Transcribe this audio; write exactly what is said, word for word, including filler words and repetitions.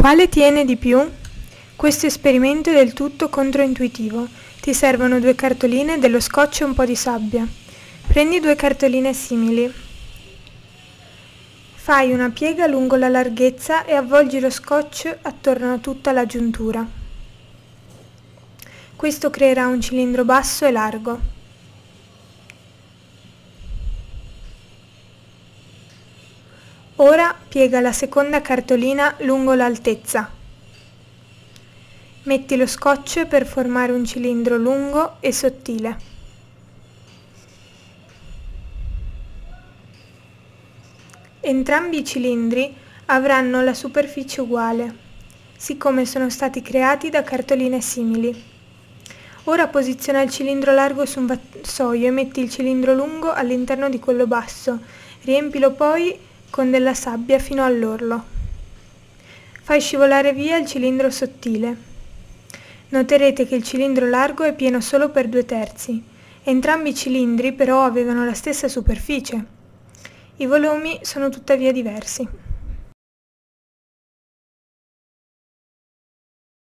Quale tiene di più? Questo esperimento è del tutto controintuitivo. Ti servono due cartoline, dello scotch e un po' di sabbia. Prendi due cartoline simili. Fai una piega lungo la larghezza e avvolgi lo scotch attorno a tutta la giuntura. Questo creerà un cilindro basso e largo. Ora piega la seconda cartolina lungo l'altezza. Metti lo scotch per formare un cilindro lungo e sottile. Entrambi i cilindri avranno la superficie uguale, siccome sono stati creati da cartoline simili. Ora posiziona il cilindro largo su un vassoio e metti il cilindro lungo all'interno di quello basso. Riempilo poi con della sabbia fino all'orlo. Fai scivolare via il cilindro sottile. Noterete che il cilindro largo è pieno solo per due terzi. Entrambi i cilindri però avevano la stessa superficie. I volumi sono tuttavia diversi.